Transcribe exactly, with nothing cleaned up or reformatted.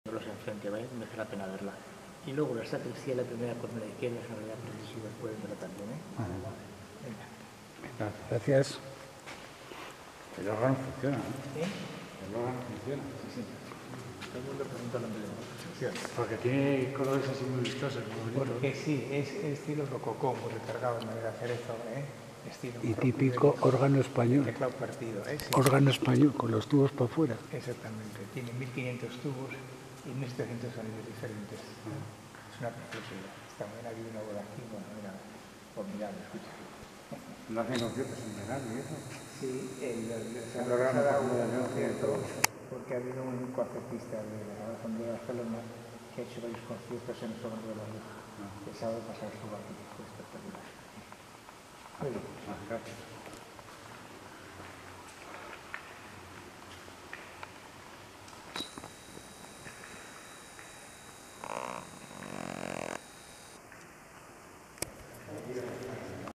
los enfrente, ¿vale? Merece la pena verla. Y luego la sacristía, la primera con la izquierda, es una realidad precisiva, pueden verla también, ¿eh? Ah, Venga. venga, gracias. El órgano funciona, ¿no? ¿Eh? El órgano funciona. Sí, sí. Todo el mundo pregunta lo mismo. Porque tiene colores así muy vistosos, muy bonitos. Porque sí, es estilo rococó, muy recargado en manera de hacer esto, ¿eh? Estilo Y marroquí, típico rococó. órgano español. Teclado partido, ¿eh? Sí. Órgano español, con los tubos para afuera. Exactamente. Tiene mil quinientos tubos y mil setecientos sonidos diferentes. Es una preciosidad. Esta mañana vi una boda aquí, bueno, era formidable, escucha. ¿No hacen conciertos en verano y eso? Sí, el, el, el, El programa ha dado de un la concierto porque ha habido un concertista de la Asamblea de Barcelona que ha hecho varios conciertos en el Salón de la Luz. El sábado pasado estuvo aquí, fue espectacular. Muy bien. Ah, gracias.